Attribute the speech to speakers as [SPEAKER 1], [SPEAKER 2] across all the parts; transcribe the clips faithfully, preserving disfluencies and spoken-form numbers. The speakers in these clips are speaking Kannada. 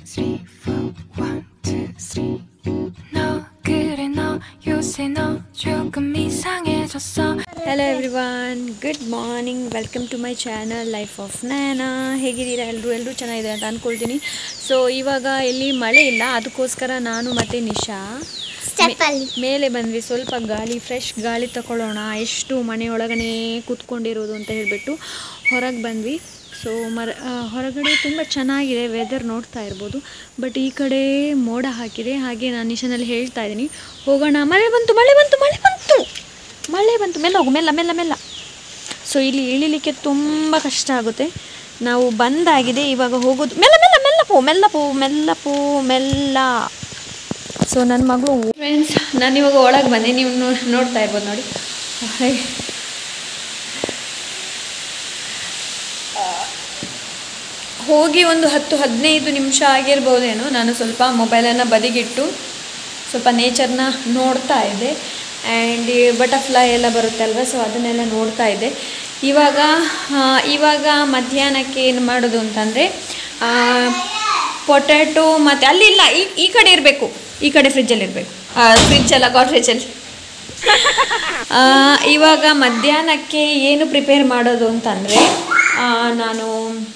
[SPEAKER 1] three, four, one, two, three. 너 그래 너 요새 너 조금 이상해졌어.
[SPEAKER 2] Hello everyone, good morning, welcome to my channel Life of Nayana. ಹೇಗಿದ್ದೀರಾ ಎಲ್ಲರೂ ಎಲ್ಲರೂ ಚೆನ್ನಾಗಿದೆ ಅಂತ ಅಂದ್ಕೊಳ್ತೀನಿ. ಸೊ ಇವಾಗ ಇಲ್ಲಿ ಮಳೆ ಇಲ್ಲ, ಅದಕ್ಕೋಸ್ಕರ ನಾನು ಮತ್ತು ನಿಶಾ ಮೇಲೆ ಬಂದ್ವಿ. ಸ್ವಲ್ಪ ಗಾಳಿ, ಫ್ರೆಶ್ ಗಾಳಿ ತಗೊಳ್ಳೋಣ, ಎಷ್ಟು ಮನೆಯೊಳಗನೆ ಕೂತ್ಕೊಂಡಿರೋದು ಅಂತ ಹೇಳಿಬಿಟ್ಟು ಹೊರಗೆ ಬಂದ್ವಿ. ಸೊ ಮರ ಹೊರಗಡೆ ತುಂಬ ಚೆನ್ನಾಗಿದೆ, ವೆದರ್ ನೋಡ್ತಾ ಇರ್ಬೋದು. ಬಟ್ ಈ ಕಡೆ ಮೋಡ ಹಾಕಿದೆ. ಹಾಗೆ ನಾನು ನಿಶಾನಲ್ಲಿ ಹೇಳ್ತಾ ಇದ್ದೀನಿ ಹೋಗೋಣ, ಮಳೆ ಬಂತು ಮಳೆ ಬಂತು ಮಳೆ ಬಂತು ಮಳೆ ಬಂತು ಮೆಲ್ಲ ಹೋಗು, ಮೆಲ್ಲ ಮೆಲ್ಲ ಮೆಲ್ಲ. ಸೊ ಇಲ್ಲಿ ಇಳಿಲಿಕ್ಕೆ ತುಂಬ ಕಷ್ಟ ಆಗುತ್ತೆ. ನಾವು ಬಂದಾಗಿದೆ, ಇವಾಗ ಹೋಗೋದು ಮೆಲ್ಲ ಮೆಲ್ಲ ಮೆಲ್ಲ ಪೋ ಮೆಲ್ಲ ಪೋ ಮೆಲ್ಲ ಪೋ ಮೆಲ್ಲ. ಸೊ ನನ್ನ ಮಗಳು ಫ್ರೆಂಡ್ಸ್, ನಾನು ಇವಾಗ ಒಳಗೆ ಬಂದೆ, ನೀವು ನೋಡ್ತಾ ಇರ್ಬೋದು ನೋಡಿ. ಹೋಗಿ ಒಂದು ಹತ್ತು ಹದಿನೈದು ನಿಮಿಷ ಆಗಿರ್ಬೋದೇನೋ. ನಾನು ಸ್ವಲ್ಪ ಮೊಬೈಲನ್ನು ಬದಿಗಿಟ್ಟು ಸ್ವಲ್ಪ ನೇಚರ್ನ ನೋಡ್ತಾ ಇದ್ದೆ. ಆ್ಯಂಡ್ ಬಟರ್ಫ್ಲೈ ಎಲ್ಲ ಬರುತ್ತೆ ಅಲ್ವ, ಸೊ ಅದನ್ನೆಲ್ಲ ನೋಡ್ತಾ ಇದ್ದೆ. ಇವಾಗ ಇವಾಗ ಮಧ್ಯಾಹ್ನಕ್ಕೆ ಏನು ಮಾಡೋದು ಅಂತಂದರೆ ಪೊಟ್ಯಾಟೊ ಮತ್ತು ಅಲ್ಲಿ ಇಲ್ಲ, ಈ ಈ ಕಡೆ ಇರಬೇಕು, ಈ ಕಡೆ ಫ್ರಿಜ್ಜಲ್ಲಿ ಇರಬೇಕು, ಫ್ರಿಜ್ ಅಲ್ಲ ಗಾಡ್ರೇಜಲ್ಲಿ. ಇವಾಗ ಮಧ್ಯಾಹ್ನಕ್ಕೆ ಏನು ಪ್ರಿಪೇರ್ ಮಾಡೋದು ಅಂತಂದರೆ ನಾನು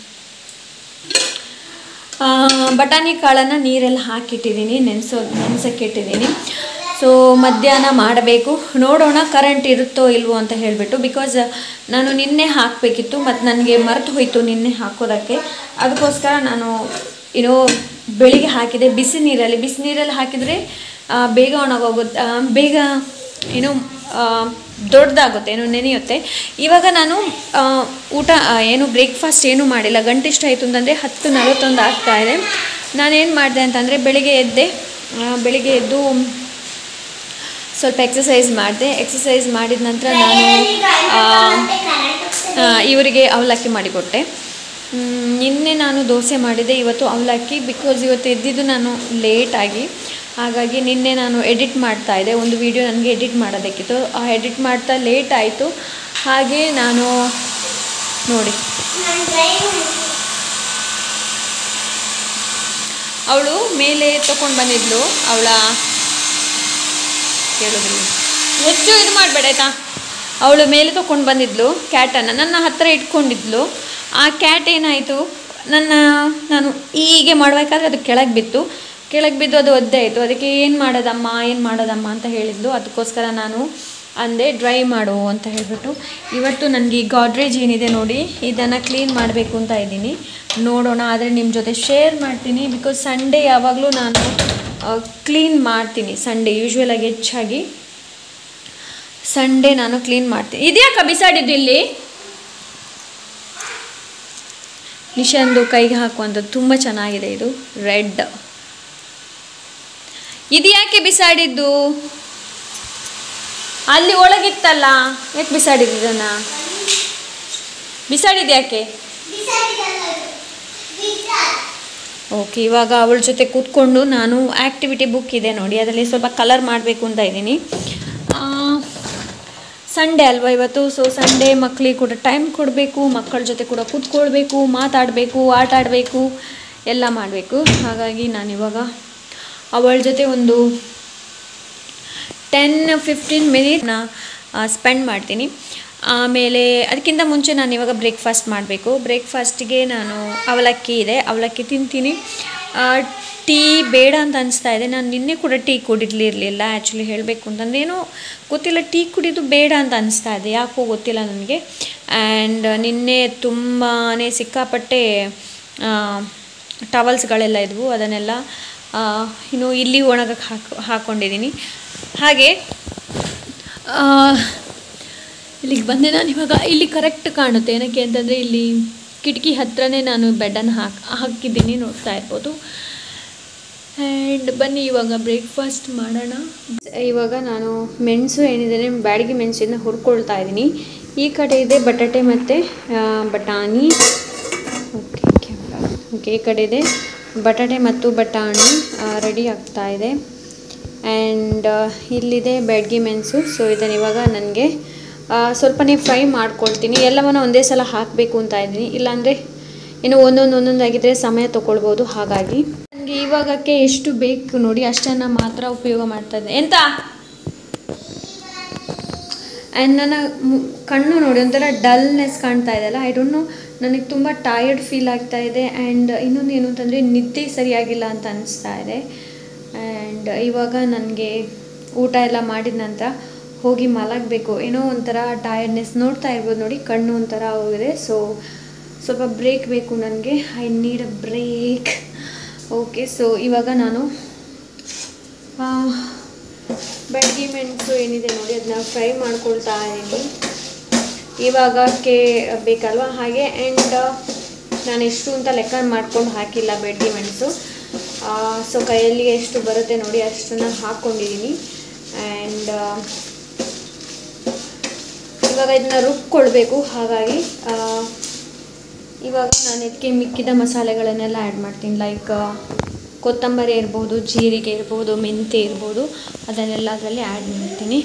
[SPEAKER 2] ಬಟಾಣಿ ಕಾಳನ್ನು ನೀರೆಲ್ಲ ಹಾಕಿಟ್ಟಿದ್ದೀನಿ, ನೆನೆಸೋ ನೆನೆಸೋಕ್ಕೆ ಇಟ್ಟಿದ್ದೀನಿ. ಸೊ ಮಧ್ಯಾಹ್ನ ಮಾಡಬೇಕು, ನೋಡೋಣ ಕರೆಂಟ್ ಇರುತ್ತೋ ಇಲ್ವೋ ಅಂತ ಹೇಳಿಬಿಟ್ಟು. ಬಿಕಾಸ್ ನಾನು ನಿನ್ನೆ ಹಾಕಬೇಕಿತ್ತು, ಮತ್ತು ನನಗೆ ಮರೆತು ಹೋಯಿತು ನಿನ್ನೆ ಹಾಕೋದಕ್ಕೆ. ಅದಕ್ಕೋಸ್ಕರ ನಾನು ಏನೋ ಬೆಳಿಗ್ಗೆ ಹಾಕಿದೆ ಬಿಸಿ ನೀರಲ್ಲಿ. ಬಿಸಿ ನೀರಲ್ಲಿ ಹಾಕಿದರೆ ಬೇಗ ಒಣಗೋಗುತ್ತೆ, ಬೇಗ ಏನೋ ದೊಡ್ಡದಾಗುತ್ತೆ, ಏನೋ ನೆನೆಯುತ್ತೆ. ಇವಾಗ ನಾನು ಊಟ ಏನು ಬ್ರೇಕ್ಫಾಸ್ಟ್ ಏನೂ ಮಾಡಿಲ್ಲ. ಗಂಟೆ ಇಷ್ಟ ಆಯಿತು ಅಂತಂದರೆ ಹತ್ತು ನಲವತ್ತೊಂದು ಆಗ್ತಾಯಿದೆ. ನಾನೇನು ಮಾಡಿದೆ ಅಂತಂದರೆ ಬೆಳಿಗ್ಗೆ ಎದ್ದೆ, ಬೆಳಿಗ್ಗೆ ಎದ್ದು ಸ್ವಲ್ಪ ಎಕ್ಸಸೈಸ್ ಮಾಡಿದೆ. ಎಕ್ಸಸೈಸ್ ಮಾಡಿದ ನಂತರ ನಾನು ಇವರಿಗೆ ಅವಲಕ್ಕಿ ಮಾಡಿಕೊಟ್ಟೆ. ನಿನ್ನೆ ನಾನು ದೋಸೆ ಮಾಡಿದೆ, ಇವತ್ತು ಅವಲಕ್ಕಿ. ಬಿಕಾಸ್ ಇವತ್ತು ಎದ್ದಿದ್ದು ನಾನು ಲೇಟಾಗಿ, ಹಾಗಾಗಿ ನಿನ್ನೆ ನಾನು ಎಡಿಟ್ ಮಾಡ್ತಾಯಿದ್ದೆ. ಒಂದು ವಿಡಿಯೋ ನನಗೆ ಎಡಿಟ್ ಮಾಡೋದಕ್ಕಿತ್ತು, ಆ ಎಡಿಟ್ ಮಾಡ್ತಾ ಲೇಟ್ ಆಯಿತು. ಹಾಗೆ ನಾನು ನೋಡಿ ಅವಳು ಮೇಲೆ ತೊಗೊಂಡು ಬಂದಿದ್ಲು. ಅವಳ ಕೇಳೋದಿಲ್ಲ, ಹೆಚ್ಚು ಇದು ಮಾಡಬೇಡ ಆಯಿತಾ. ಅವಳು ಮೇಲೆ ತೊಗೊಂಡು ಬಂದಿದ್ಲು ಕ್ಯಾಟನ್ನು, ನನ್ನ ಹತ್ತಿರ ಇಟ್ಕೊಂಡಿದ್ಲು. ಆ ಕ್ಯಾಟ್ ಏನಾಯಿತು, ನನ್ನ ನಾನು ಹೀಗೆ ಮಾಡಬೇಕಾದ್ರೆ ಅದು ಕೆಳಗೆ ಬಿತ್ತು. ಕೆಳಗೆ ಬಿದ್ದು ಅದು ಒದ್ದೆ ಆಯಿತು. ಅದಕ್ಕೆ ಏನು ಮಾಡೋದಮ್ಮ ಏನು ಮಾಡೋದಮ್ಮ ಅಂತ ಹೇಳಿದ್ಲು. ಅದಕ್ಕೋಸ್ಕರ ನಾನು ಅಂದೆ ಡ್ರೈ ಮಾಡು ಅಂತ ಹೇಳಿಬಿಟ್ಟು. ಇವತ್ತು ನನಗೆ ಈ ಗಾಡ್ರೇಜ್ ಏನಿದೆ ನೋಡಿ, ಇದನ್ನು ಕ್ಲೀನ್ ಮಾಡಬೇಕು ಅಂತ ಇದ್ದೀನಿ. ನೋಡೋಣ, ಆದರೆ ನಿಮ್ಮ ಜೊತೆ ಶೇರ್ ಮಾಡ್ತೀನಿ. ಬಿಕಾಸ್ ಸಂಡೇ ಯಾವಾಗಲೂ ನಾನು ಕ್ಲೀನ್ ಮಾಡ್ತೀನಿ. ಸಂಡೇ ಯೂಶ್ವಲಾಗಿ ಹೆಚ್ಚಾಗಿ ಸಂಡೇ ನಾನು ಕ್ಲೀನ್ ಮಾಡ್ತೀನಿ. ಇದ್ಯಾಕ ಬಿಸಾಡಿದ್ದು ಇಲ್ಲಿ? ನಿಶಾಂದು ಕೈಗೆ ಹಾಕುವಂಥದ್ದು ತುಂಬ ಚೆನ್ನಾಗಿದೆ, ಇದು ರೆಡ್. ಇದು ಯಾಕೆ ಬಿಸಾಡಿದ್ದು? ಅಲ್ಲಿ ಒಳಗಿತ್ತಲ್ಲ, ಯಾಕೆ ಬಿಸಾಡಿದ್ದು ಇದನ್ನು? ಬಿಸಾಡಿದ್ದು ಯಾಕೆ? ಓಕೆ, ಇವಾಗ ಅವಳ ಜೊತೆ ಕೂತ್ಕೊಂಡು ನಾನು ಆ್ಯಕ್ಟಿವಿಟಿ ಬುಕ್ ಇದೆ ನೋಡಿ, ಅದರಲ್ಲಿ ಸ್ವಲ್ಪ ಕಲರ್ ಮಾಡಬೇಕು ಅಂತ ಇದ್ದೀನಿ. ಸಂಡೇ ಅಲ್ವಾ ಇವತ್ತು. ಸೊ ಸಂಡೇ ಮಕ್ಕಳಿಗೆ ಕೂಡ ಟೈಮ್ ಕೊಡಬೇಕು, ಮಕ್ಕಳ ಜೊತೆ ಕೂಡ ಕೂತ್ಕೊಳ್ಬೇಕು, ಮಾತಾಡಬೇಕು, ಆಟ ಆಡಬೇಕು, ಎಲ್ಲ ಮಾಡಬೇಕು. ಹಾಗಾಗಿ ನಾನಿವಾಗ ಅವಳ ಜೊತೆ ಒಂದು ಟೆನ್ ಫಿಫ್ಟೀನ್ ಮಿನಿಟ್ನ ಸ್ಪೆಂಡ್ ಮಾಡ್ತೀನಿ. ಆಮೇಲೆ ಅದಕ್ಕಿಂತ ಮುಂಚೆ ನಾನು ಇವಾಗ ಬ್ರೇಕ್ಫಾಸ್ಟ್ ಮಾಡಬೇಕು. ಬ್ರೇಕ್ಫಾಸ್ಟಿಗೆ ನಾನು ಅವಲಕ್ಕಿ ಇದೆ, ಅವಲಕ್ಕಿ ತಿಂತೀನಿ. ಟೀ ಬೇಡ ಅಂತ ಅನಿಸ್ತಾ ಇದೆ. ನಾನು ನಿನ್ನೆ ಕೂಡ ಟೀ ಕುಡಿಲಿರಲಿಲ್ಲ ಆ್ಯಕ್ಚುಲಿ ಹೇಳಬೇಕು ಅಂತಂದರೆ, ಏನೋ ಗೊತ್ತಿಲ್ಲ, ಟೀ ಕುಡಿದು ಬೇಡ ಅಂತ ಅನಿಸ್ತಾ ಇದೆ, ಯಾಕೋ ಗೊತ್ತಿಲ್ಲ ನನಗೆ. ಆ್ಯಂಡ್ ನಿನ್ನೆ ತುಂಬಾ ಸಿಕ್ಕಾಪಟ್ಟೆ ಟವಲ್ಸ್ಗಳೆಲ್ಲ ಇದ್ವು, ಅದನ್ನೆಲ್ಲ ಇನ್ನು ಇಲ್ಲಿ ಒಣಗಕ್ಕೆ ಹಾಕಿ ಹಾಕ್ಕೊಂಡಿದ್ದೀನಿ. ಹಾಗೆ ಇಲ್ಲಿಗೆ ಬಂದೆ ನಾನು ಇವಾಗ. ಇಲ್ಲಿ ಕರೆಕ್ಟ್ ಕಾಣುತ್ತೆ, ಏನಕ್ಕೆ ಅಂತಂದರೆ ಇಲ್ಲಿ ಕಿಟಕಿ ಹತ್ರನೇ ನಾನು ಬೆಡ್ಡನ್ನು ಹಾಕಿ ಹಾಕಿದ್ದೀನಿ, ನೋಡ್ತಾ ಇರ್ಬೋದು. ಆ್ಯಂಡ್ ಬನ್ನಿ ಇವಾಗ ಬ್ರೇಕ್ಫಾಸ್ಟ್ ಮಾಡೋಣ. ಇವಾಗ ನಾನು ಮೆಣಸು ಏನಿದೆ ಬ್ಯಾಡಗಿ ಮೆಣಸಿನ ಹುರ್ಕೊಳ್ತಾ ಇದ್ದೀನಿ. ಈ ಕಡೆ ಇದೆ ಬಟಾಟೆ ಮತ್ತು ಬಟಾಣಿ. ಓಕೆ ಓಕೆ ಈ ಕಡೆ ಇದೆ ಬಟಾಟೆ ಮತ್ತು ಬಟಾಣಿ ರೆಡಿ ಆಗ್ತಾ ಇದೆ. ಆ್ಯಂಡ್ ಇಲ್ಲಿದೆ ಬ್ಯಾಡಗಿ ಮೆಣಸು. ಸೊ ಇದನ್ನು ಇವಾಗ ನನಗೆ ಸ್ವಲ್ಪನೇ ಫ್ರೈ ಮಾಡ್ಕೊಳ್ತೀನಿ. ಎಲ್ಲವನ್ನು ಒಂದೇ ಸಲ ಹಾಕಬೇಕು ಅಂತ ಇದ್ದೀನಿ, ಇಲ್ಲಾಂದರೆ ಇನ್ನು ಒಂದೊಂದು ಒಂದೊಂದಾಗಿದ್ದರೆ ಸಮಯ ತೊಗೊಳ್ಬೋದು. ಹಾಗಾಗಿ ನನಗೆ ಇವಾಗಕ್ಕೆ ಎಷ್ಟು ಬೇಕು ನೋಡಿ ಅಷ್ಟನ್ನು ಮಾತ್ರ ಉಪಯೋಗ ಮಾಡ್ತಾ ಇದ್ದೆ. ಎಂತ ಆ್ಯಂಡ್ ನನ್ನ ಕಣ್ಣು ನೋಡಿ ಒಂಥರ ಡಲ್ನೆಸ್ ಕಾಣ್ತಾ ಇದೆಯಲ್ಲ, ಐ ಡೋಂಟ್ ನೋ, ನನಗೆ ತುಂಬ ಟಯರ್ಡ್ ಫೀಲ್ ಆಗ್ತಾ ಇದೆ. ಆ್ಯಂಡ್ ಇನ್ನೊಂದು ಏನು ಅಂತಂದರೆ ನಿದ್ದೆ ಸರಿಯಾಗಿಲ್ಲ ಅಂತ ಅನಿಸ್ತಾ ಇದೆ. ಆ್ಯಂಡ್ ಇವಾಗ ನನಗೆ ಊಟ ಎಲ್ಲ ಮಾಡಿದ ನಂತರ ಹೋಗಿ ಮಲಗಬೇಕು. ಏನೋ ಒಂಥರ ಟಯರ್ಡ್ನೆಸ್ ನೋಡ್ತಾ ಇರ್ಬೋದು ನೋಡಿ, ಕಣ್ಣು ಒಂಥರ ಹೋಗಿದೆ. ಸೊ ಸ್ವಲ್ಪ ಬ್ರೇಕ್ ಬೇಕು ನನಗೆ, I need a break. Okay, so ಇವಾಗ ನಾನು ಬೆಡ್ಗಿ ಮೆಣಸು ಏನಿದೆ ನೋಡಿ ಅದನ್ನ ಫ್ರೈ ಮಾಡ್ಕೊಳ್ತಾ ಇದ್ದೀನಿ. ಇವಾಗಕ್ಕೆ ಬೇಕಲ್ವ ಹಾಗೆ. ಆ್ಯಂಡ್ ನಾನು ಎಷ್ಟು ಅಂತ ಲೆಕ್ಕ ಮಾಡ್ಕೊಂಡು ಹಾಕಿಲ್ಲ ಬೆಡ್ಗಿ ಮೆಣಸು. ಸೊ ಕೈಯಲ್ಲಿ ಎಷ್ಟು ಬರುತ್ತೆ ನೋಡಿ ಅಷ್ಟನ್ನು ಹಾಕ್ಕೊಂಡಿದ್ದೀನಿ. ಆ್ಯಂಡ್ ಇವಾಗ ಇದನ್ನ ರುಬ್ಕೊಳ್ಬೇಕು. ಹಾಗಾಗಿ ಇವಾಗ ನಾನು ಇದಕ್ಕೆ ಮಿಕ್ಕಿದ ಮಸಾಲೆಗಳನ್ನೆಲ್ಲ ಆ್ಯಡ್ ಮಾಡ್ತೀನಿ. ಲೈಕ್ ಕೊತ್ತಂಬರಿ ಇರ್ಬೋದು, ಜೀರಿಗೆ ಇರ್ಬೋದು, ಮೆಂತ್ಯ ಇರ್ಬೋದು, ಅದನ್ನೆಲ್ಲ ಅದರಲ್ಲಿ ಆ್ಯಡ್ ಮಾಡ್ತೀನಿ.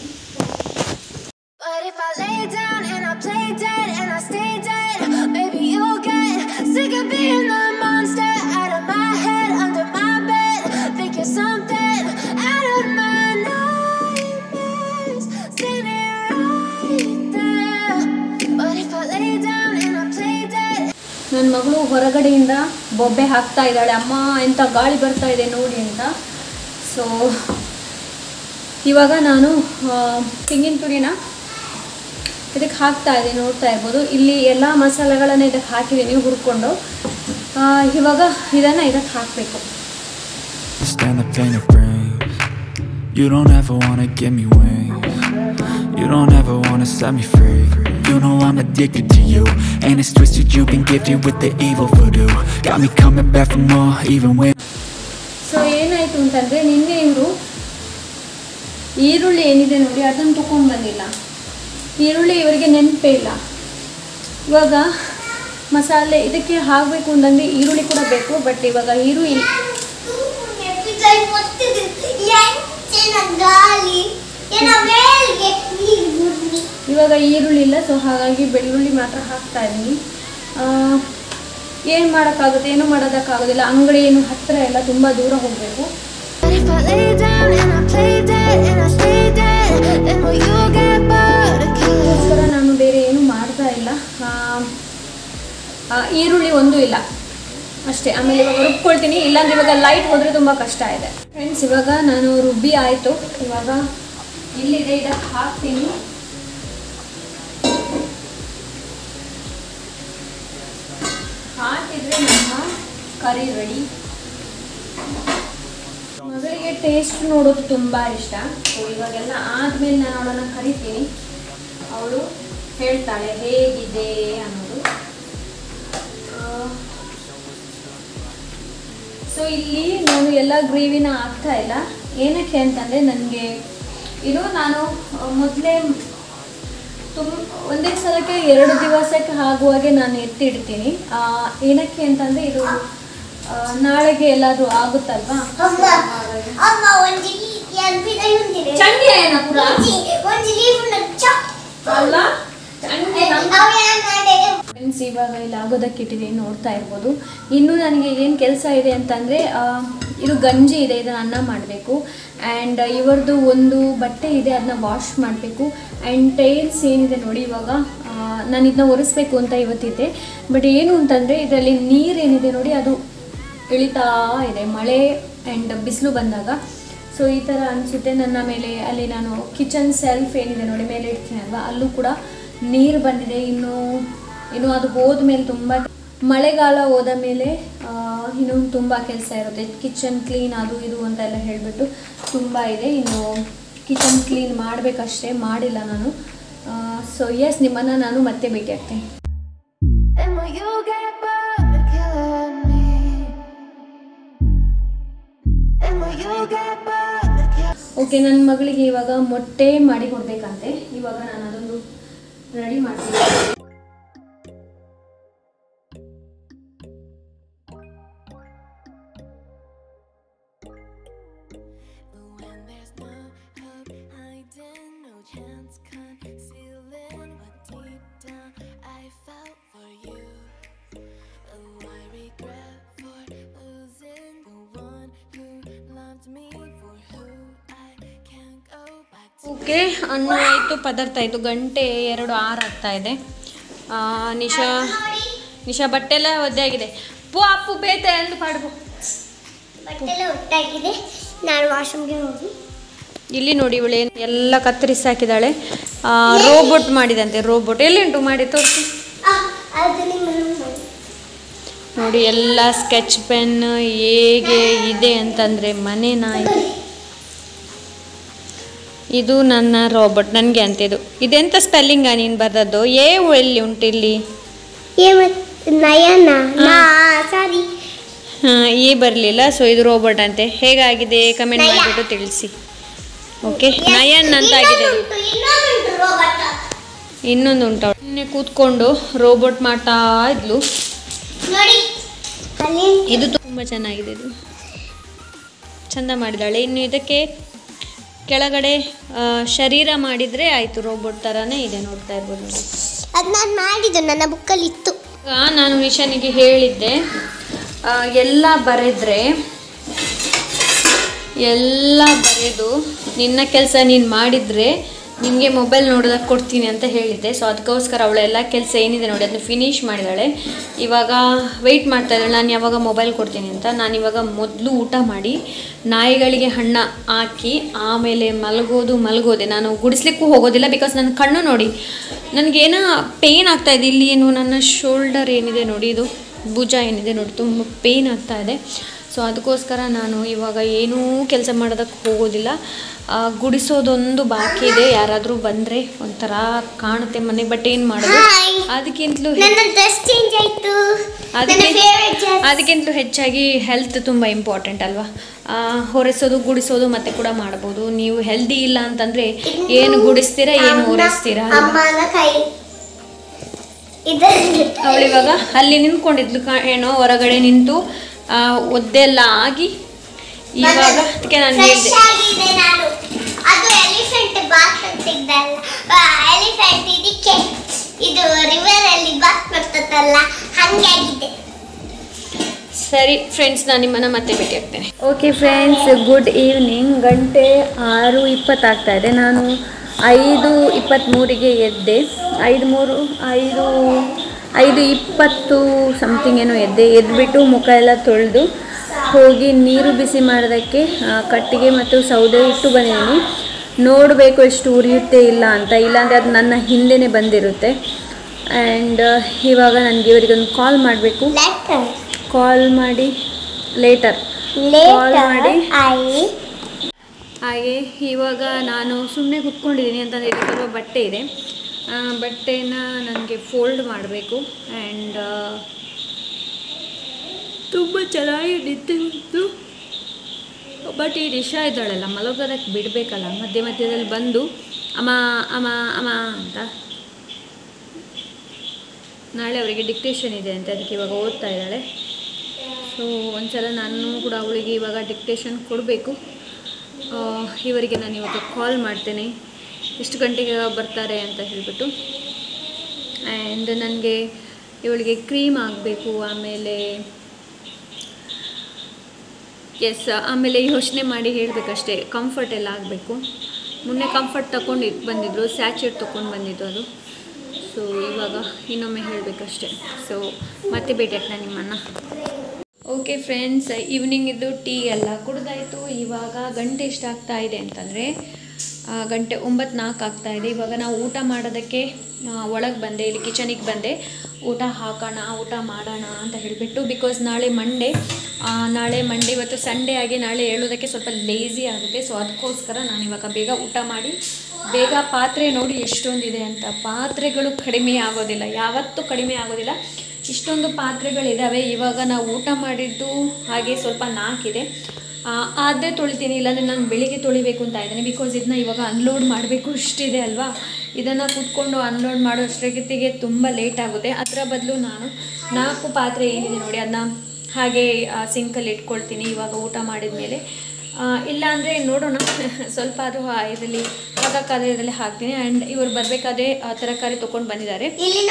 [SPEAKER 2] ನನ್ನ ಮಗಳು ಹೊರಗಡೆಯಿಂದ ಬೊಬ್ಬೆ ಹಾಕ್ತಾ ಇದ್ದಾಳೆ, ಅಮ್ಮ ಎಂಥ ಗಾಳಿ ಬರ್ತಾ ಇದೆ ನೋಡಿ ಅಂತ. ಸೊ ಇವಾಗ ನಾನು ತೆಂಗಿನ ತುರಿನ ಇದಕ್ಕೆ ಹಾಕ್ತಾ ಇದ್ದೀನಿ, ನೋಡ್ತಾ ಇರ್ಬೋದು. ಇಲ್ಲಿ ಎಲ್ಲ ಮಸಾಲೆಗಳನ್ನು ಇದಕ್ಕೆ ಹಾಕಿದ್ದೀನಿ ಹುರ್ಕೊಂಡು. ಇವಾಗ ಇದನ್ನು ಇದಕ್ಕೆ ಹಾಕಬೇಕು. You don't ever wanna give me wings. You don't ever wanna set me free. You know I'm addicted to you, and it's twisted. You've been gifted with the evil voodoo. Got me coming back for more, even when. So ಏನಾಯಿತು ಅಂತಂದರೆ, ನಿನ್ನೆ ಇವರು ಈರುಳ್ಳಿ ಏನಿದೆ ನೋಡಿ ಅದನ್ನು ತೊಗೊಂಡು ಬಂದಿಲ್ಲ. ಈರುಳ್ಳಿ ಇವರಿಗೆ ನೆನಪೇ ಇಲ್ಲ. ಇವಾಗ ಮಸಾಲೆ ಇದಕ್ಕೆ ಹಾಕಬೇಕು ಅಂತಂದರೆ ಈರುಳ್ಳಿ ಕೂಡ ಬೇಕು. ಬಟ್ ಇವಾಗ ಈರುಳ್ಳಿ ಇವಾಗ ಈರುಳ್ಳಿ ಇಲ್ಲ. ಸೊ ಹಾಗಾಗಿ ಬೆಳ್ಳುಳ್ಳಿ ಮಾತ್ರ ಹಾಕ್ತಾ ಇದ್ದೀನಿ. ಏನು ಮಾಡೋಕ್ಕಾಗುತ್ತೆ, ಏನೂ ಮಾಡೋದಕ್ಕಾಗೋದಿಲ್ಲ. ಅಂಗಡಿ ಏನು ಹತ್ತಿರ ಎಲ್ಲ ತುಂಬ ದೂರ ಹೋಗಬೇಕು. ಅದಕ್ಕೋಸ್ಕರ ನಾನು ಬೇರೆ ಏನು ಮಾಡ್ತಾ ಇಲ್ಲ. ಈರುಳ್ಳಿ ಒಂದು ಇಲ್ಲ ಅಷ್ಟೇ. ಆಮೇಲೆ ಇವಾಗ ರುಬ್ಕೊಳ್ತೀನಿ, ಇಲ್ಲಾಂದ್ರೆ ಇವಾಗ ಲೈಟ್ ಹೋದರೆ ತುಂಬ ಕಷ್ಟ ಇದೆ. ಫ್ರೆಂಡ್ಸ್, ಇವಾಗ ನಾನು ರುಬ್ಬಿ ಆಯಿತು. ಇವಾಗ ಇಲ್ಲಿದೆ, ಇದಕ್ಕೆ ಹಾಕ್ತೀನಿ. ಹಾಕಿದರೆ ನಮ್ಮ ಕರಿ ರೆಡಿ. ಮಗಳಿಗೆ ಟೇಸ್ಟ್ ನೋಡೋದು ತುಂಬ ಇಷ್ಟ. ಸೊ ಇವಾಗೆಲ್ಲ ಆದಮೇಲೆ ನಾನು ಅವಳನ್ನು ಕರಿತೀನಿ, ಅವಳು ಹೇಳ್ತಾಳೆ ಹೇಗಿದೆ ಅನ್ನೋದು. ಸೊ ಇಲ್ಲಿ ನಾನು ಎಲ್ಲ ಗ್ರೇವಿನ ಹಾಕ್ತಾ ಇಲ್ಲ. ಏನಕ್ಕೆ ಅಂತಂದರೆ ನನಗೆ ಇದು ನಾನು ಮೊದಲೇ ತುಂಬ ಒಂದೇ ಸಲಕ್ಕೆ ಎರಡು ದಿವಸಕ್ಕೆ ಆಗುವಾಗೆ ನಾನು ಎತ್ತಿಡ್ತೀನಿ. ಏನಕ್ಕೆ ಅಂತಂದರೆ ಇದು ನಾಳೆಗೆ ಎಲ್ಲಾದರೂ ಆಗುತ್ತಲ್ವಾ. ಅಲ್ಲ ಫ್ರೆಂಡ್ಸ್, ಇವಾಗ ಇಲ್ಲಿ ಆಗೋದಕ್ಕೆ ಇಟ್ಟಿದ್ದೀನಿ, ನೋಡ್ತಾ ಇರ್ಬೋದು. ಇನ್ನೂ ನನಗೆ ಏನು ಕೆಲಸ ಇದೆ ಅಂತಂದರೆ, ಇದು ಗಂಜಿ ಇದೆ, ಇದನ್ನು ಅನ್ನ ಮಾಡಬೇಕು. ಆ್ಯಂಡ್ ಇವರದ್ದು ಒಂದು ಬಟ್ಟೆ ಇದೆ, ಅದನ್ನ ವಾಶ್ ಮಾಡಬೇಕು. ಆ್ಯಂಡ್ ಟೈಲ್ಸ್ ಏನಿದೆ ನೋಡಿ, ಇವಾಗ ನಾನು ಇದನ್ನ ಒರೆಸ್ಬೇಕು ಅಂತ ಇವತ್ತಿದ್ದೆ. ಬಟ್ ಏನು ಅಂತಂದರೆ ಇದರಲ್ಲಿ ನೀರು ಏನಿದೆ ನೋಡಿ ಅದು ಇಳಿತಾ ಇದೆ ಮಳೆ ಆ್ಯಂಡ್ ಬಿಸಿಲು ಬಂದಾಗ. ಸೊ ಈ ಥರ ಅನಿಸುತ್ತೆ. ನನ್ನ ಮೇಲೆ ಅಲ್ಲಿ ನಾನು ಕಿಚನ್ ಸೆಲ್ಫ್ ಏನಿದೆ ನೋಡಿ ಮೇಲೆ ಇಡ್ತೀನಿ ಅಲ್ವಾ, ಅಲ್ಲೂ ಕೂಡ ನೀರು ಬಂದಿದೆ. ಇನ್ನು ಇನ್ನು ಅದು ಹೋದ ಮೇಲೆ ತುಂಬ ಮಳೆಗಾಲ ಹೋದ ಮೇಲೆ ಇನ್ನೂ ತುಂಬ ಕೆಲಸ ಇರುತ್ತೆ. ಕಿಚನ್ ಕ್ಲೀನ್ ಅದು ಇದು ಅಂತ ಎಲ್ಲ ಹೇಳಿಬಿಟ್ಟು ತುಂಬ ಇದೆ. ಇನ್ನು ಕಿಚನ್ ಕ್ಲೀನ್ ಮಾಡಬೇಕಷ್ಟೇ, ಮಾಡಿಲ್ಲ ನಾನು. ಸೊ ಎಸ್, ನಿಮ್ಮನ್ನು ನಾನು ಮತ್ತೆ ಭೇಟಿ ಆಗ್ತೀನಿ. ಓಕೆ, ನನ್ನ ಮಗಳಿಗೆ ಇವಾಗ ಮೊಟ್ಟೆ ಮಾಡಿ ಕೊಡಬೇಕಂತೆ. ಇವಾಗ ನಾನು ಅದೊಂದು ರೆಡಿ ಮಾಡ್ತೀನಿ.
[SPEAKER 1] Oh, I regret for losing the one
[SPEAKER 2] okay, ಅನ್ನ ಆಯಿತು, ಪದಾರ್ಥ ಆಯಿತು. ಗಂಟೆ ಎರಡು ಆರು ಆಗ್ತಾ ಇದೆ. ನಿಶಾ ನಿಶಾ ಬಟ್ಟೆ ಎಲ್ಲ ಒದ್ದೆ ಆಗಿದೆ. ಪೋ ಅಪ್ಪು ಬೇತೆ ಎಂದು ಪಾಡ್ಬೋ.
[SPEAKER 3] ನಾನು ವಾಶ್ರೂಮ್ಗೆ ಹೋಗಿ
[SPEAKER 2] ಇಲ್ಲಿ ನೋಡಿ, ಇವಳೆ ಎಲ್ಲ ಕತ್ತರಿಸಿ ಹಾಕಿದ್ದಾಳೆ. ರೋಬೋಟ್ ಮಾಡಿದಂತೆ. ರೋಬೋಟ್ ಎಲ್ಲಿ ಉಂಟು ಮಾಡಿ ತೋರಿಸಿ ನೋಡಿ. ಎಲ್ಲ ಸ್ಕೆಚ್ ಪೆನ್ ಹೇಗೆ ಇದೆ ಅಂತಂದರೆ ಮನೆ ನಾಯಿ. ಇದು ನನ್ನ ರೋಬೋಟ್, ನನಗೆ ಅಂತ. ಇದು ಇದೆಂತ ಸ್ಪೆಲ್ಲಿಂಗ ನೀನು ಬರೆದದ್ದು? ಏ ಎಲ್ಲಿ ಉಂಟು ಇಲ್ಲಿ?
[SPEAKER 3] ನಯನ ಸಾರಿ
[SPEAKER 2] ಹಾಂ, ಈ ಬರಲಿಲ್ಲ. ಸೊ ಇದು ರೋಬೋಟ್ ಅಂತೆ. ಹೇಗಾಗಿದೆ ಕಮೆಂಟ್ ಮಾಡಿಬಿಟ್ಟು ತಿಳಿಸಿ. ಓಕೆ, ನಯನ್ ಅಂತ ಆಗಿದೆ. ಇನ್ನೊಂದು ಉಂಟು. ನಿನ್ನೆ ಕೂತ್ಕೊಂಡು ರೋಬೋಟ್ ಮಾಡ್ತಾ ಇದ್ಲು. ಇದು ತುಂಬ ಚೆನ್ನಾಗಿದೆ. ಇದು ಚಂದ ಮಾಡಿದಾಳೆ. ಇನ್ನು ಇದಕ್ಕೆ ಕೆಳಗಡೆ ಶರೀರ ಮಾಡಿದರೆ ಆಯಿತು. ರೋಬೋಟ್ ಥರನೇ ಇದೆ, ನೋಡ್ತಾ ಇರ್ಬೋದು.
[SPEAKER 3] ಅದು ನಾನು ಮಾಡಿದ್ದು, ನನ್ನ ಬುಕ್ಕಲ್ಲಿ ಇತ್ತು.
[SPEAKER 2] ನಾನು ನಿಶಾನಿಗೆ ಹೇಳಿದ್ದೆ, ಎಲ್ಲ ಬರೆದ್ರೆ ಎಲ್ಲ ಬರೆದು ನಿನ್ನ ಕೆಲಸ ನೀನು ಮಾಡಿದರೆ ನಿನಗೆ ಮೊಬೈಲ್ ನೋಡೋದಕ್ಕೆ ಕೊಡ್ತೀನಿ ಅಂತ ಹೇಳಿದ್ದೆ. ಸೊ ಅದಕ್ಕೋಸ್ಕರ ಅವಳೆಲ್ಲ ಕೆಲಸ ಏನಿದೆ ನೋಡಿ ಅದನ್ನ ಫಿನಿಶ್ ಮಾಡಿದಾಳೆ. ಇವಾಗ ವೆಯ್ಟ್ ಮಾಡ್ತಾ ಇದ್ದಾಳೆ ನಾನು ಯಾವಾಗ ಮೊಬೈಲ್ ಕೊಡ್ತೀನಿ ಅಂತ. ನಾನು ಇವಾಗ ಮೊದಲು ಊಟ ಮಾಡಿ ನಾಯಿಗಳಿಗೆ ಹಣ್ಣು ಹಾಕಿ ಆಮೇಲೆ ಮಲಗೋದು ಮಲಗೋದೆ. ನಾನು ಗುಡಿಸ್ಲಿಕ್ಕೂ ಹೋಗೋದಿಲ್ಲ, ಬಿಕಾಸ್ ನನ್ನ ಕಣ್ಣು ನೋಡಿ ನನಗೇನೋ ಪೇಯ್ನ್ ಆಗ್ತಾಯಿದೆ. ಇಲ್ಲಿ ಏನು ನನ್ನ ಶೋಲ್ಡರ್ ಏನಿದೆ ನೋಡಿ, ಇದು ಭುಜ ಏನಿದೆ ನೋಡಿ, ತುಂಬ ಪೇಯ್ನ್ ಆಗ್ತಾಯಿದೆ. ಸೊ ಅದಕ್ಕೋಸ್ಕರ ನಾನು ಇವಾಗ ಏನೂ ಕೆಲಸ ಮಾಡೋದಕ್ಕೆ ಹೋಗೋದಿಲ್ಲ. ಗುಡಿಸೋದೊಂದು ಬಾಕಿ ಇದೆ. ಯಾರಾದರೂ ಬಂದರೆ ಒಂಥರ ಕಾಣುತ್ತೆ ಮನೆ, ಬಟ್ ಏನು ಮಾಡೋದು. ಅದಕ್ಕಿಂತಲೂ ಅದಕ್ಕೆ ಅದಕ್ಕಿಂತಲೂ ಹೆಚ್ಚಾಗಿ ಹೆಲ್ತ್ ತುಂಬ ಇಂಪಾರ್ಟೆಂಟ್ ಅಲ್ವಾ. ಹೊರೆಸೋದು ಗುಡಿಸೋದು ಮತ್ತೆ ಕೂಡ ಮಾಡ್ಬೋದು. ನೀವು ಹೆಲ್ದಿ ಇಲ್ಲ ಅಂತಂದರೆ ಏನು ಗುಡಿಸ್ತೀರಾ, ಏನು ಹೊರೆಸ್ತೀರಾ. ಅವಳಿವಾಗ ಅಲ್ಲಿ ನಿಂತ್ಕೊಂಡಿದ್ಲು ಏನೋ ಹೊರಗಡೆ ನಿಂತು ಒದ್ದೆಲ್ಲ ಆಗಿ ಇವಾಗ ಅದಕ್ಕೆ ನಾನು ಹೇಳಿದೆ
[SPEAKER 3] ಅದು ಎಲಿಫೆಂಟ್ ಬಾತ್ ಅಂತಿದ್ದಲ್ಲ, ಎಲಿಫೆಂಟ್ ಇದಕ್ಕೆ ಇದು ರಿವರ್ ಅಲ್ಲಿ ಬಾತ್ ಮಾಡ್ತದಲ್ಲ, ಹಂಗಾಗಿದೆ.
[SPEAKER 2] ಸರಿ ಫ್ರೆಂಡ್ಸ್, ನಾನು ನಿಮ್ಮನ್ನು ಮತ್ತೆ ಭೇಟಿ ಆಗ್ತೇನೆ. Okay friends, good evening. ಗಂಟೆ ಆರು ಇಪ್ಪತ್ತಾಗ್ತಾ ಇದೆ. ನಾನು ಐದು ಇಪ್ಪತ್ತ್ಮೂರಿಗೆ ಎದ್ದೆ. ಐದು ಮೂರು ಐದು ಐದು ಇಪ್ಪತ್ತು ಸಮಥಿಂಗ್ ಏನೋ ಎದ್ದೆ. ಎದ್ದುಬಿಟ್ಟು ಮುಖ ಎಲ್ಲ ತೊಳೆದು ಹೋಗಿ ನೀರು ಬಿಸಿ ಮಾಡೋದಕ್ಕೆ ಕಟ್ಟಿಗೆ ಮತ್ತು ಸೌದೆ ಇಟ್ಟು ಬಂದಿದ್ದೀನಿ. ನೋಡಬೇಕು ಎಷ್ಟು ಉರಿಯುತ್ತೆ ಇಲ್ಲ ಅಂತ, ಇಲ್ಲಾಂದರೆ ಅದು ನನ್ನ ಹಿಂದೆನೇ ಬಂದಿರುತ್ತೆ. ಆ್ಯಂಡ್ ಇವಾಗ ನನಗೆ ಇವರಿಗೊಂದು ಕಾಲ್ ಮಾಡಬೇಕು. ಕಾಲ್ ಮಾಡಿ ಲೇಟರ್ ಕಾಲ್ ಮಾಡಿ ಹಾಗೆ ಇವಾಗ ನಾನು ಸುಮ್ಮನೆ ಕೂತ್ಕೊಂಡಿದ್ದೀನಿ ಅಂತಂದರೆ ಇಲ್ಲಿ ಸ್ವಲ್ಪ ಬಟ್ಟೆ ಇದೆ. ಬಟ್ಟೆನ ನನಗೆ ಫೋಲ್ಡ್ ಮಾಡಬೇಕು. ಆ್ಯಂಡ್ ತುಂಬ ಚೆನ್ನಾಗಿ ನಿದ್ದೆ ಇತ್ತು. ಬಟ್ ಈ ನಿಶಾ ಇದ್ದಾಳಲ್ಲ, ಮಲಗೋದಕ್ಕೆ ಬಿಡಬೇಕಲ್ಲ, ಮಧ್ಯೆ ಮಧ್ಯದಲ್ಲಿ ಬಂದು ಅಮ್ಮ ಅಮ್ಮ ಅಮ್ಮ ಅಂತ. ನಾಳೆ ಅವರಿಗೆ ಡಿಕ್ಟೇಷನ್ ಇದೆ ಅಂತ, ಅದಕ್ಕೆ ಇವಾಗ ಓದ್ತಾ ಇದ್ದಾಳೆ. ಸೊ ಒಂದ್ಸಲ ನಾನು ಕೂಡ ಅವಳಿಗೆ ಇವಾಗ ಡಿಕ್ಟೇಷನ್ ಕೊಡಬೇಕು. ಇವರಿಗೆ ನಾನು ಇವಾಗ ಕಾಲ್ ಮಾಡ್ತೇನೆ ಎಷ್ಟು ಗಂಟೆಗೆ ಬರ್ತಾರೆ ಅಂತ ಹೇಳಿಬಿಟ್ಟು. ಆ್ಯಂಡ್ ನನಗೆ ಇವಳಿಗೆ ಕ್ರೀಮ್ ಆಗಬೇಕು. ಆಮೇಲೆ ಎಸ್ ಆಮೇಲೆ ಯೋಚನೆ ಮಾಡಿ ಹೇಳಬೇಕಷ್ಟೇ, ಕಂಫರ್ಟ್ ಎಲ್ಲ ಆಗಬೇಕು. ಮೊನ್ನೆ ಕಂಫರ್ಟ್ ತೊಗೊಂಡು ಬಂದಿದ್ದರು, ಸ್ಯಾಚೆಟ್ ತೊಗೊಂಡು ಬಂದಿದ್ದು ಅದು. ಸೊ ಇವಾಗ ಇನ್ನೊಮ್ಮೆ ಹೇಳಬೇಕಷ್ಟೆ. ಸೊ ಮತ್ತೆ ಭೇಟಿ ಆಗ್ತಾನೆ ನಿಮ್ಮನ್ನು. ಓಕೆ ಫ್ರೆಂಡ್ಸ್, ಈವ್ನಿಂಗ್ ಇದು ಟೀ ಎಲ್ಲ ಕುಡ್ದಾಯಿತು. ಇವಾಗ ಗಂಟೆ ಎಷ್ಟಾಗ್ತಾ ಇದೆ ಅಂತಂದರೆ ಗಂಟೆ ಒಂಬತ್ತು ನಾಲ್ಕು ಆಗ್ತಾಯಿದೆ. ಇವಾಗ ನಾವು ಊಟ ಮಾಡೋದಕ್ಕೆ ಒಳಗೆ ಬಂದೆ, ಇಲ್ಲಿ ಕಿಚನಿಗೆ ಬಂದೆ. ಊಟ ಹಾಕೋಣ, ಊಟ ಮಾಡೋಣ ಅಂತ ಹೇಳಿಬಿಟ್ಟು. ಬಿಕಾಸ್ ನಾಳೆ ಮಂಡೇ ನಾಳೆ ಮಂಡೇ ಇವತ್ತು ಸಂಡೇ ಆಗಿ ನಾಳೆ ಹೇಳೋದಕ್ಕೆ ಸ್ವಲ್ಪ ಲೇಝಿ ಆಗುತ್ತೆ. ಸೊ ಅದಕ್ಕೋಸ್ಕರ ನಾನು ಇವಾಗ ಬೇಗ ಊಟ ಮಾಡಿ ಬೇಗ ಪಾತ್ರೆ ನೋಡಿ ಎಷ್ಟೊಂದಿದೆ ಅಂತ. ಪಾತ್ರೆಗಳು ಕಡಿಮೆ ಆಗೋದಿಲ್ಲ, ಯಾವತ್ತೂ ಕಡಿಮೆ ಆಗೋದಿಲ್ಲ. ಇಷ್ಟೊಂದು ಪಾತ್ರೆಗಳಿದ್ದಾವೆ. ಇವಾಗ ನಾವು ಊಟ ಮಾಡಿದ್ದು ಹಾಗೆ ಸ್ವಲ್ಪ ನಾಲ್ಕಿದೆ, ಅದೇ ತೊಳಿತೀನಿ. ಇಲ್ಲಾಂದರೆ ನಾನು ಬೆಳಿಗ್ಗೆ ತೊಳಿಬೇಕು ಅಂತ ಇದ್ದೇನೆ. ಬಿಕಾಸ್ ಇದನ್ನ ಇವಾಗ ಅನ್ಲೋಡ್ ಮಾಡಬೇಕು, ಇಷ್ಟಿದೆ ಅಲ್ವಾ. ಇದನ್ನು ಕೂತ್ಕೊಂಡು ಅನ್ಲೋಡ್ ಮಾಡೋ ಅಷ್ಟೊತ್ತಿಗೆ ತುಂಬ ಲೇಟ್ ಆಗುತ್ತೆ. ಅದರ ಬದಲು ನಾನು ನಾಲ್ಕು ಪಾತ್ರೆ ಏನಿದೆ ನೋಡಿ ಅದನ್ನ ಹಾಗೆ ಸಿಂಕಲ್ಲಿ ಇಟ್ಕೊಳ್ತೀನಿ ಇವಾಗ ಊಟ ಮಾಡಿದ ಮೇಲೆ. ಇಲ್ಲಾಂದರೆ ನೋಡೋಣ, ಸ್ವಲ್ಪ ಅದು ಇದರಲ್ಲಿ ತರಕಾರಿ ಇದರಲ್ಲಿ ಹಾಕ್ತೀನಿ. ಆ್ಯಂಡ್ ಇವರು ಬರಬೇಕಾದ್ರೆ ತರಕಾರಿ ತೊಗೊಂಡು ಬಂದಿದ್ದಾರೆ.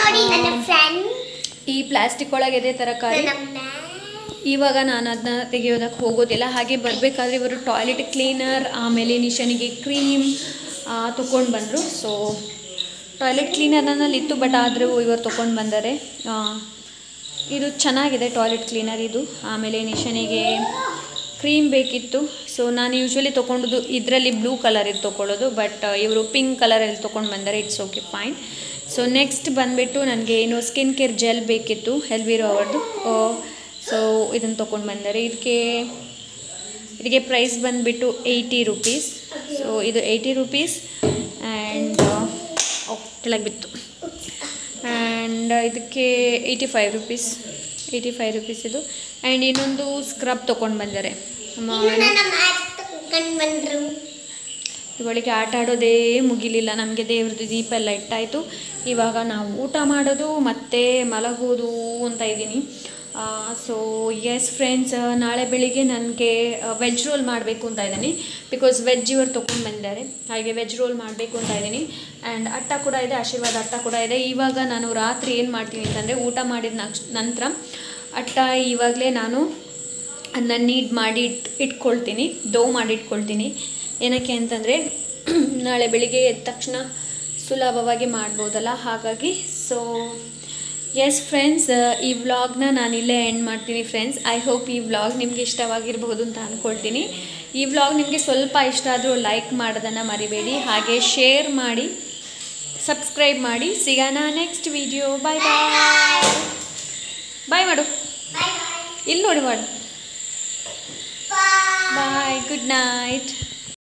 [SPEAKER 2] ಈ ಪ್ಲಾಸ್ಟಿಕ್ ಒಳಗಿದೆ ತರಕಾರಿ. ಇವಾಗ ನಾನು ಅದನ್ನ ತೆಗೆಯೋದಕ್ಕೆ ಹೋಗೋದಿಲ್ಲ. ಹಾಗೆ ಬರಬೇಕಾದ್ರೆ ಇವರು ಟಾಯ್ಲೆಟ್ ಕ್ಲೀನರ್, ಆಮೇಲೆ ನಿಶಾನಿಗೆ ಕ್ರೀಮ್, ತೊಗೊಂಡು ಬಂದರು. ಸೊ ಟಾಯ್ಲೆಟ್ ಕ್ಲೀನರ್ ನನ್ನಲ್ಲಿ ಇತ್ತು, ಬಟ್ ಆದರೂ ಇವರು ತೊಗೊಂಡು ಬಂದರೆ. ಇದು ಚೆನ್ನಾಗಿದೆ ಟಾಯ್ಲೆಟ್ ಕ್ಲೀನರ್ ಇದು. ಆಮೇಲೆ ನಿಶನಿಗೆ ಕ್ರೀಮ್ ಬೇಕಿತ್ತು. ಸೊ ನಾನು ಯೂಶ್ವಲಿ ತೊಗೊಂಡದ್ದು ಇದರಲ್ಲಿ ಬ್ಲೂ ಕಲರ್ ಇದು ತೊಗೊಳ್ಳೋದು, ಬಟ್ ಇವರು ಪಿಂಕ್ ಕಲರಲ್ಲಿ ತೊಗೊಂಡು ಬಂದರೆ. It's okay fine. So next ಬಂದುಬಿಟ್ಟು ನನಗೆ ಏನು ಸ್ಕಿನ್ ಕೇರ್ ಜೆಲ್ ಬೇಕಿತ್ತು, ಹೆಲ್ವಿರೋ ಅವ್ರದ್ದು. ಸೊ ಇದನ್ನು ತೊಗೊಂಡು ಬಂದರೆ. ಇದಕ್ಕೆ ಇದಕ್ಕೆ ಪ್ರೈಸ್ ಬಂದುಬಿಟ್ಟು ಏಯ್ಟಿ ರುಪೀಸ್. ಸೊ ಇದು ಏಯ್ಟಿ ರುಪೀಸ್ ಆ್ಯಂಡ್ ಕೆಳಗೆ ಬಿತ್ತು. ಆ್ಯಂಡ್ ಇದಕ್ಕೆ eighty five rupees eighty five rupees ಇದು. ಆ್ಯಂಡ್ ಇನ್ನೊಂದು ಸ್ಕ್ರಬ್ ತೊಗೊಂಡು ಬಂದರೆ. ಇವಳಿಗೆ ಆಟ ಆಡೋದೇ ಮುಗಿಲಿಲ್ಲ. ನಮಗೆ ದೇವ್ರದ್ದು ದೀಪ ಎಲ್ಲ ಇಟ್ಟಾಯಿತು. ಇವಾಗ ನಾವು ಊಟ ಮಾಡೋದು ಮತ್ತು ಮಲಗೋದು ಅಂತ ಇದ್ದೀನಿ. ಸೊ ಎಸ್ ಫ್ರೆಂಡ್ಸ್, ನಾಳೆ ಬೆಳಿಗ್ಗೆ ನನಗೆ ವೆಜ್ ರೋಲ್ ಮಾಡಬೇಕು ಅಂತ ಇದ್ದೀನಿ. ಬಿಕಾಸ್ ವೆಜ್ ಇವರು ತೊಗೊಂಡು ಬಂದಿದ್ದಾರೆ, ಹಾಗೆ ವೆಜ್ ರೋಲ್ ಮಾಡಬೇಕು ಅಂತ ಇದ್ದೀನಿ. ಆ್ಯಂಡ್ ಅಟ್ಟ ಕೂಡ ಇದೆ, ಆಶೀರ್ವಾದ ಅಟ್ಟ ಕೂಡ ಇದೆ. ಇವಾಗ ನಾನು ರಾತ್ರಿ ಏನು ಮಾಡ್ತೀನಿ ಅಂತಂದರೆ, ಊಟ ಮಾಡಿದ ನಕ್ಷ ನಂತರ ಅಟ್ಟ ಇವಾಗಲೇ ನಾನು ಅದನ್ನ ನೀಟ್ ಮಾಡಿ ಇಟ್ ಇಟ್ಕೊಳ್ತೀನಿ ಡೋ ಮಾಡಿ ಇಟ್ಕೊಳ್ತೀನಿ. ಏನಕ್ಕೆ ಅಂತಂದರೆ ನಾಳೆ ಬೆಳಿಗ್ಗೆ ಎದ್ದ ತಕ್ಷಣ ಸುಲಭವಾಗಿ ಮಾಡ್ಬೋದಲ್ಲ, ಹಾಗಾಗಿ. ಸೊ ಎಸ್ ಫ್ರೆಂಡ್ಸ್, ಈ ವ್ಲಾಗ್ನ ನಾನು ಇಲ್ಲೇ ಎಂಡ್ ಮಾಡ್ತೀನಿ ಫ್ರೆಂಡ್ಸ್. ಐ ಹೋಪ್ ಈ ವ್ಲಾಗ್ ನಿಮಗೆ ಇಷ್ಟವಾಗಿರಬಹುದು ಅಂತ ಅಂದ್ಕೊಳ್ತೀನಿ. ಈ ವ್ಲಾಗ್ ನಿಮಗೆ ಸ್ವಲ್ಪ ಇಷ್ಟ ಆದರೂ ಲೈಕ್ ಮಾಡೋದನ್ನು ಮರಿಬೇಡಿ, ಹಾಗೆ ಶೇರ್ ಮಾಡಿ, ಸಬ್ಸ್ಕ್ರೈಬ್ ಮಾಡಿ. ಸಿಗೋಣ ನೆಕ್ಸ್ಟ್ ವಿಡಿಯೋ. ಬಾಯ್ ಬಾಯ್ ಬಾಯ್ ಮಾಡು, ಇಲ್ಲಿ ನೋಡಿ ಮಾಡು. Bye, good night.